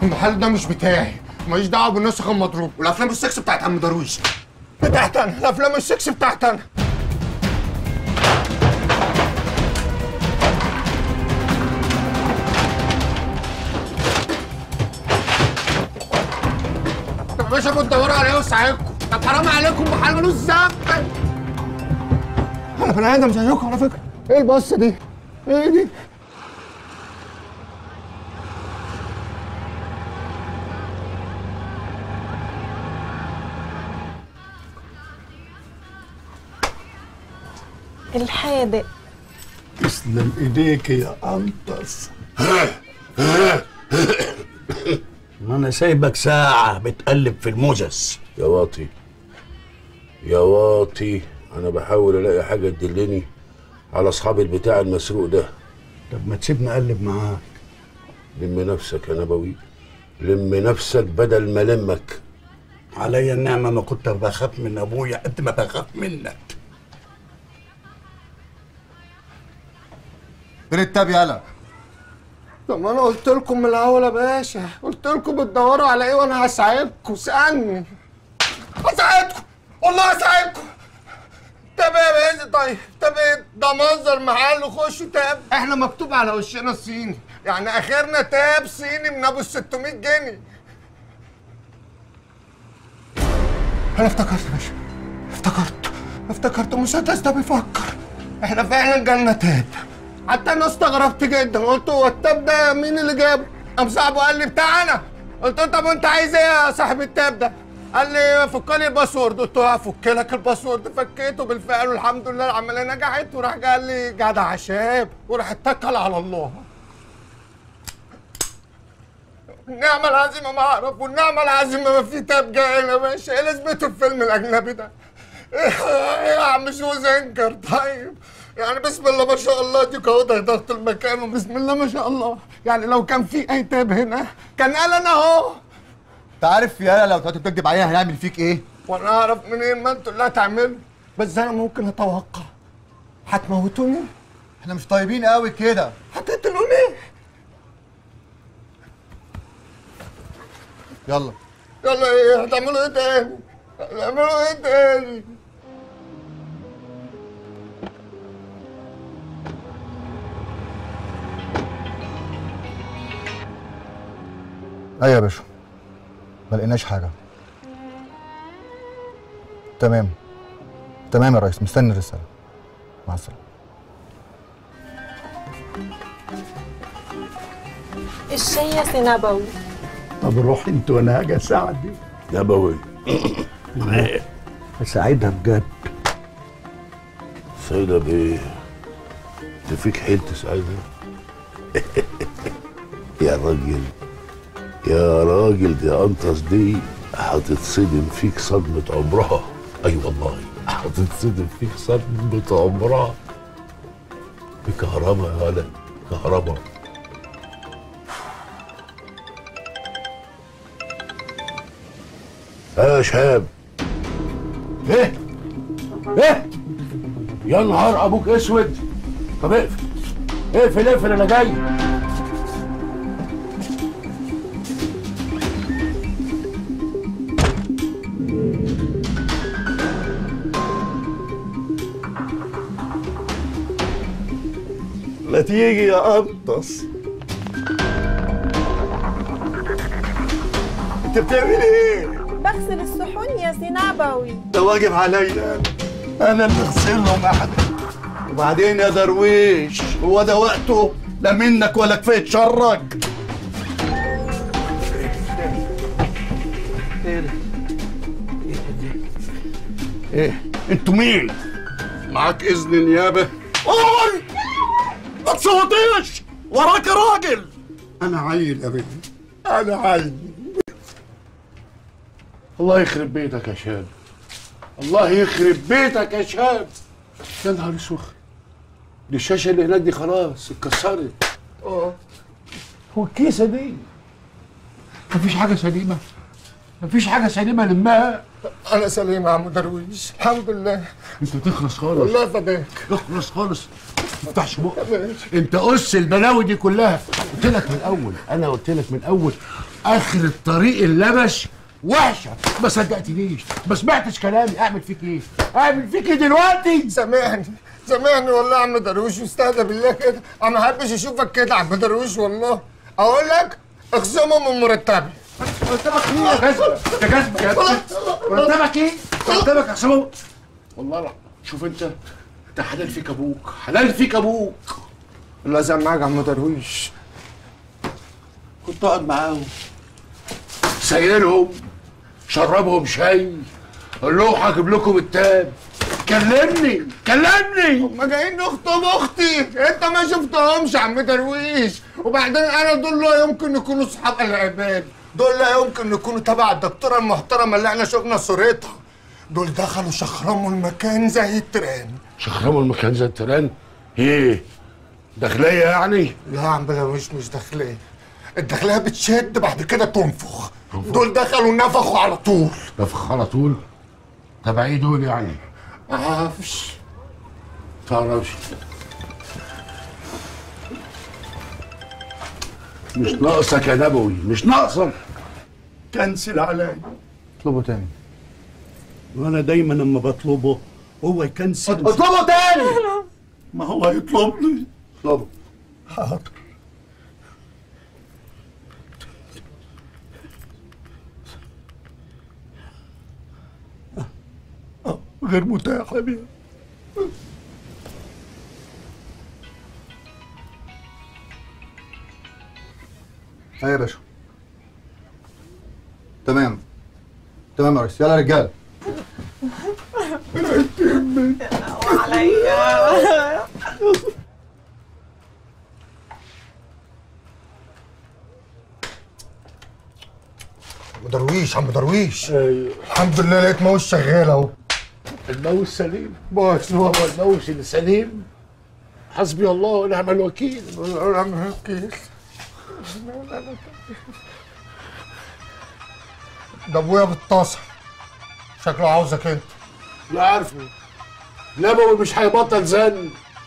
المحل ده مش بتاعي، ماليش دعوه بالنسخ المضروب والافلام السكس بتاعت عم درويش. بتاعت انا، الافلام السكس بتاعت انا. طب يا باشا بتدوروا على ايه وسعيكم؟ طب حرام عليكم، محل ملوش ذنب. انا بني ادم زيكم على فكره. ايه البصه دي؟ ايه دي؟ الحادق. تسلم ايديك يا انطس. ما انا سايبك ساعة بتقلب في الموزس. يا واطي يا واطي، انا بحاول الاقي حاجة تدلني على اصحاب البتاع المسروق ده. طب ما تسيبني اقلب معاك. لم نفسك يا نبوي، لم نفسك بدل ما لمك. عليا النعمة ما كنت بخاف من ابويا قد ما بخاف منك. فين التاب يالا؟ طب ما انا قلت لكم من الاول يا باشا، قلت لكم بتدوروا على ايه وانا هساعدكم. اسالني هساعدكم، والله هساعدكم. تاب يا باشا. طيب تاب ايه ده؟ منظر محل خشوا تاب. احنا مكتوب على وشنا الصيني، يعني اخرنا تاب صيني من ابو ال 600 جنيه. انا افتكرت يا باشا، افتكرت مسدس ده بيفكر. احنا فعلا جالنا تاب. حتى انا استغربت جدا، قلت هو التاب ده مين اللي جابه؟ قام صاحبه قال لي بتاعنا. قلت له طب انت عايز ايه يا صاحب التاب ده؟ قال لي فك لي الباسورد. قلت له هفك لك الباسورد. فكيته بالفعل والحمد لله العمليه نجحت. وراح قال لي جدع شاب، وراح اتكل على الله. النعمه العظيمه ما اعرف، والنعمه العظيمه ما في تاب جاي يا باشا. ايه لازمته الفيلم الاجنبي ده؟ ايه يا عم شو زنكر؟ طيب يعني بسم الله ما شاء الله دي كوضع ضغط المكان، وبسم الله ما شاء الله. يعني لو كان في اي تاب هنا كان قال انا اهو. انت عارف يالا لو طلعت بتكدب علينا هنعمل فيك ايه؟ وانا اعرف منين؟ ما انتوا اللي هتعملوا. بس انا ممكن اتوقع. هتموتوني؟ احنا مش طيبين قوي كده. هتقتلوني؟ يلا يلا ايه؟ هتعملوا ايه تاني؟ هتعملوا ايه تاني؟ ايوه يا باشا، ما لقيناش حاجه. تمام يا ريس، مستني الرساله. مع السلامه. الشاي يا سي نبوي. طب روح انت وانا هاجي اساعدك. نبوي اساعدها بجد. سيدة بيه، انت فيك حيل تساعدها؟ يا راجل يا راجل، دي انطس دي هتتصدم فيك صدمة عمرها. اي والله هتتصدم فيك صدمة عمرها. بكهرباء يا ولد، كهرباء. يا شهاب. ايه يا نهار ابوك اسود. طب اقفل انا جاي. لا تيجي يا انطس. انت بتعمل ايه؟ بغسل الصحون يا سي نبوي. ده واجب عليا انا اللي اغسلهم يا حبيبي. وبعدين يا درويش، هو ده وقته؟ لا منك ولا كفايه شرك. ايه انتوا مين؟ معاك اذن النيابه؟ قول ما تصوتيش، وراك راجل. انا عيل يا بنتي، انا عيل. الله يخرب بيتك يا شاب، الله يخرب بيتك يا شاب. يا نهار اسود، دي الشاشه اللي هناك دي خلاص اتكسرت. هو الكيسه دي مفيش حاجه سليمه؟ مفيش حاجه سليمه لمها؟ انا سليم يا عم درويش الحمد لله. انت تخلص خالص والله فداك. تخلص خالص. تفتحش بقك. انت قص البلاوي دي كلها. قلت لك من الاول، انا قلت لك من الاول اخر الطريق اللبش وحشه. ما صدقتنيش، ما سمعتش كلامي. اعمل فيك ايه؟ اعمل فيك ايه دلوقتي؟ سامحني والله يا عم درويش، واستهدى بالله كده. انا ما احبش اشوفك كده يا عم درويش والله. اقول لك اخصمه من مرتبي. مرتبك ايه يا جزمه؟ يا جزمه يا ابني. مرتبك ايه؟ مرتبك اخصمه. والله لا. شوف انت حلال فيك ابوك، حلال فيك ابوك. الله يزعل معاك يا عم درويش. كنت اقعد معاهم، سايلهم، شربهم شاي، قول لهم هجيب لكم التاب. كلمني. هما جايين يخطبوا اختي، انت ما شفتهمش يا عم درويش. وبعدين انا دول لا يمكن يكونوا اصحاب العباد، دول لا يمكن يكونوا تبع الدكتوره المحترمه اللي احنا شفنا صورتها. دول دخلوا شخرموا المكان زي التران. شخرموا المكان زي التران؟ ايه؟ داخليه يعني؟ لا يا عم درويش مش داخليه. الداخليه بتشد بعد كده تنفخ. دول دخلوا نفخوا على طول. نفخ على طول؟ تبع ايه دول يعني؟ معرفش. تعرفش؟ مش ناقصك يا نبوي، مش ناقصك. كنسل عليا. اطلبه تاني. وانا دايما لما بطلبه هو يكنسل. اطلبه تاني. ما هو يطلبني. اطلبه. حاضر. غير متاح يا بيه. ايوه يا باشا. تمام يا ريس. يلا يا رجاله. عليا. عم درويش. ايوه الحمد لله لقيت ماوس شغال اهو. الماوس سليم. بس هو الماوس اللي سليم. حسبي الله ونعم الوكيل. ونعم الوكيل. ده ابويا بالطاسه، شكله عاوزك انت. لا عارفه. نبوي مش هيبطل زن.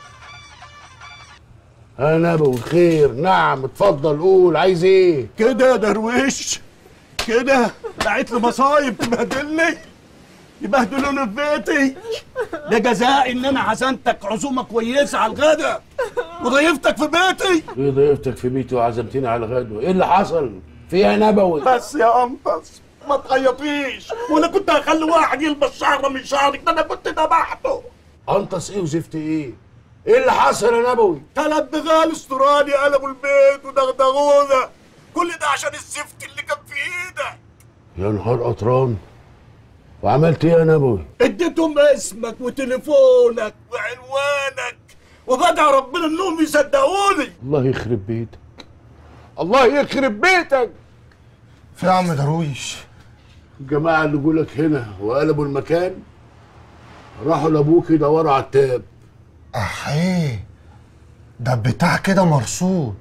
ها نبوي خير؟ نعم اتفضل قول عايز ايه؟ كده يا درويش كده لقيت لي مصايب تبهدلني، يبهدلوني في بيتي. ده جزاء ان انا عزمتك عزومه كويسه على الغدا وضيفتك في بيتي. ايه ضيفتك في بيتي وعزمتني على الغدا؟ ايه اللي حصل؟ فيها نبوي. بس يا انقص ما تعيطيش، وانا كنت هخلي واحد يلبس شعره من شعرك، ده انا كنت ذبحته. انقص ايه وزفت ايه؟ ايه اللي حصل يا نبوي؟ 3 بغال استرالي قلبوا البيت ودغدغونا، كل ده عشان الزفت اللي كان في ايدك. يا نهار قطران. وعملت ايه يا نبوي؟ اديتهم اسمك وتليفونك وعنوانك، وبدع ربنا انهم يصدقوني. الله يخرب بيتك، الله يخرب بيتك. في يا عم درويش الجماعه اللي جولك هنا وقلبوا المكان راحوا لابوك يدوروا على التاب. احيه، ده بتاع كده مرصود.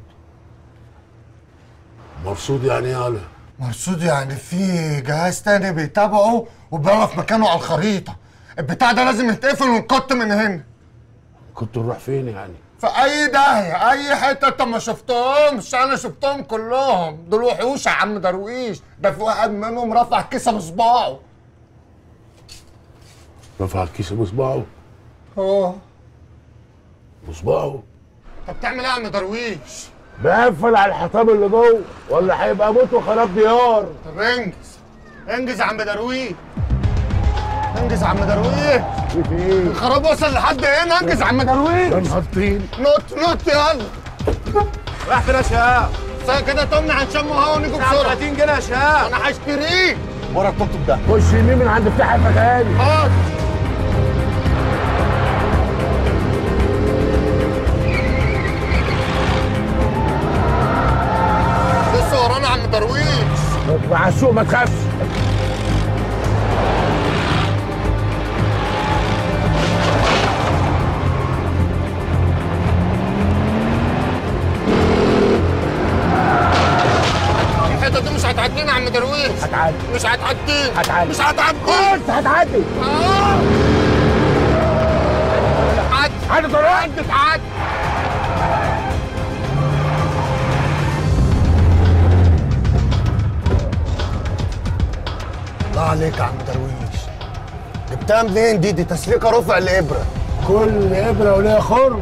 مرصود يعني ايه يالا؟ مرصود يعني في جهاز تاني بيتابعه وبيعرف مكانه على الخريطه. البتاع ده لازم يتقفل ونقط من هنا. كنت نروح فين يعني؟ في اي داهيه، اي حته. انت ما شفتهمش؟ انا شفتهم كلهم. دول وحوش يا عم درويش. ده في واحد منهم رفع كيسه بصباعه. رفع الكيسه بصباعه؟ بصباعه؟ طب بتعمل ايه يا عم درويش؟ بقفل على الحطام اللي جوه ولا هيبقى موت وخراب ديار. طب انجز يا عم درويش. انجز يا عم درويش. في ايه؟ الخراب وصل لحد هنا. انجز يا عم درويش. يا نهار طين. نط يلا. راح فين يا شهاب؟ ساعة كده تمنع هنشم هوا ونيجوا بسرعه. 30 جنيه يا شهاب. انا هشتريه. ورا التوك توك ده. خش يمين من عند فتح الفكهاني. حاضر. لسه ورانا يا عم درويش. اطلع على السوق ما تخافش. الحته دي مش هتعدينا يا عم درويش. هتعدي. مش هتعدينا. هتعدي. مش هتعدي. بص هتعدي. عدي. عدي طريق. عدي. عليك يا عم درويش. جبتها منين دي تسليكه رفع الابره. كل ابره وليها خرم.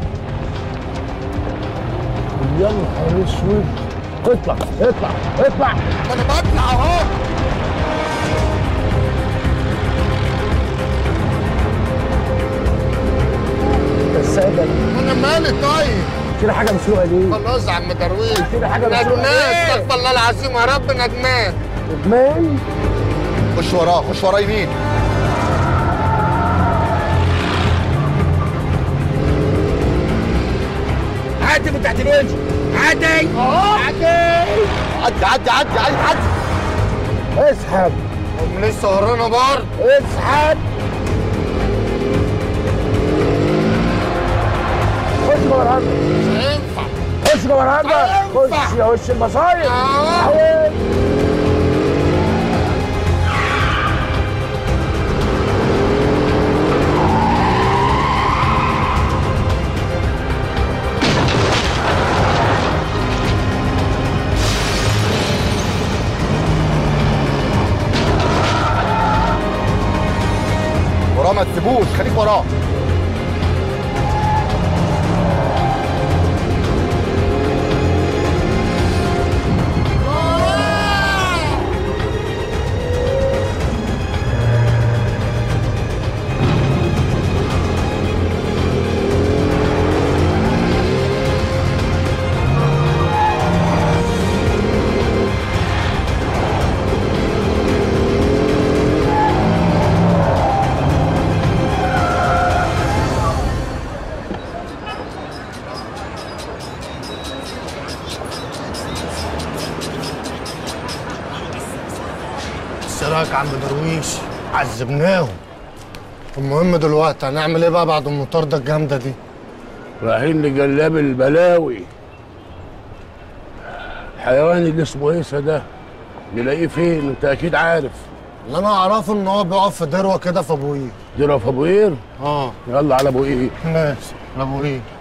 يا نهار اسود. اطلع اطلع اطلع. ما انا بطلع اهو. الساده انا مالي طيب؟ كده حاجه مسروقه دي. خلاص يا عم درويش. كده حاجه مسروقه. ندمان استغفر الله العظيم يا رب ندمان. ندمان؟ خش وراه، خش وراه يمين. عدي من تحت الوجه. عدي عدي عدي عدي عدي عدي عدي. اسحب. هم لسه ورانا برضه. اسحب. خش جوه الهربة. مش هينفع. خش جوه الهربة. خش يا وش المصايب. وراه ما تسيبوش، خليك وراه. رايك يا عم درويش؟ عذبناهم. المهم دلوقتي هنعمل ايه بقى بعد المطارده الجامده دي؟ رايحين لجلاب البلاوي. الحيوان اللي اسمه عيسى ده نلاقيه فين؟ انت اكيد عارف. اللي انا اعرفه ان هو بيقف في دروه كده في ابو قير. دروه في ابو قير؟ اه. يلا على ابو قير. ماشي على ابو قير.